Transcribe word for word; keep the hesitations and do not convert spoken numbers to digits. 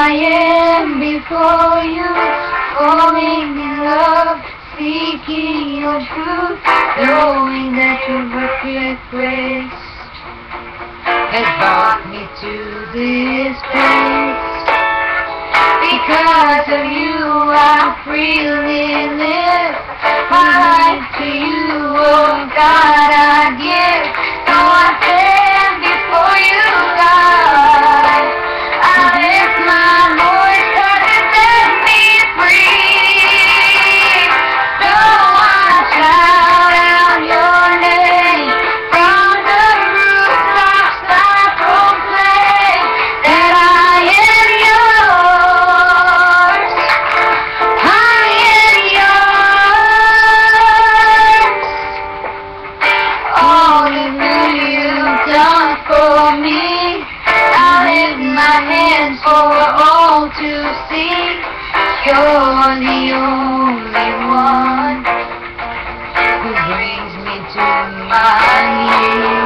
I am before you, falling in love, seeking your truth, knowing that your perfect grace has brought me to this place. Because of you I freely live, my life to you, oh God, I give. So I stand before you, God. I lift my voice 'cause it set me free. So I shout out your name from the rooftops, I proclaim that I am yours. I am yours. All that you've done for me, I lift my hands for all to see. You're the only one who brings me to my knees.